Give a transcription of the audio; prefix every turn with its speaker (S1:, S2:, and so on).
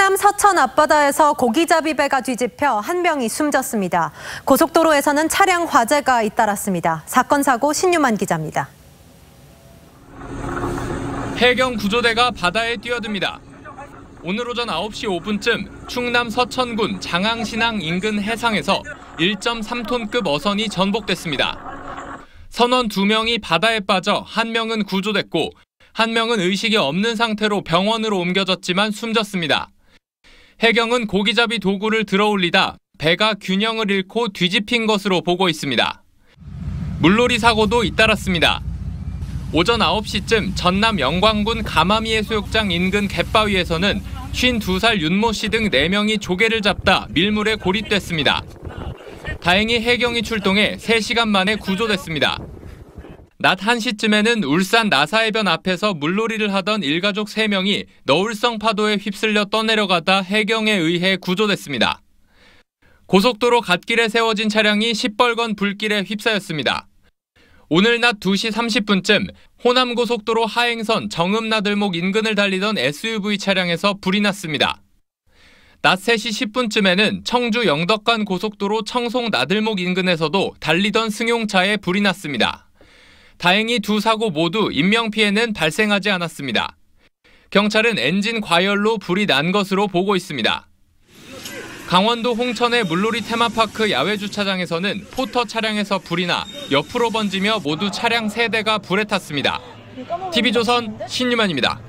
S1: 충남 서천 앞바다에서 고기잡이 배가 뒤집혀 한 명이 숨졌습니다. 고속도로에서는 차량 화재가 잇따랐습니다. 사건 사고 신유만 기자입니다.
S2: 해경 구조대가 바다에 뛰어듭니다. 오늘 오전 9시 5분쯤 충남 서천군 장항신항 인근 해상에서 1.3톤급 어선이 전복됐습니다. 선원 2명이 바다에 빠져 1명은 구조됐고 1명은 의식이 없는 상태로 병원으로 옮겨졌지만 숨졌습니다. 해경은 고기잡이 도구를 들어올리다 배가 균형을 잃고 뒤집힌 것으로 보고 있습니다. 물놀이 사고도 잇따랐습니다. 오전 9시쯤 전남 영광군 가마미 해수욕장 인근 갯바위에서는 52살 윤모 씨 등 4명이 조개를 잡다 밀물에 고립됐습니다. 다행히 해경이 출동해 3시간 만에 구조됐습니다. 낮 1시쯤에는 울산 나사해변 앞에서 물놀이를 하던 일가족 3명이 너울성 파도에 휩쓸려 떠내려가다 해경에 의해 구조됐습니다. 고속도로 갓길에 세워진 차량이 시뻘건 불길에 휩싸였습니다. 오늘 낮 2시 30분쯤 호남고속도로 하행선 정읍나들목 인근을 달리던 SUV 차량에서 불이 났습니다. 낮 3시 10분쯤에는 청주 영덕간 고속도로 청송나들목 인근에서도 달리던 승용차에 불이 났습니다. 다행히 두 사고 모두 인명피해는 발생하지 않았습니다. 경찰은 엔진 과열로 불이 난 것으로 보고 있습니다. 강원도 홍천의 물놀이 테마파크 야외주차장에서는 포터 차량에서 불이 나 옆으로 번지며 모두 차량 3대가 불에 탔습니다. TV조선 신유만입니다.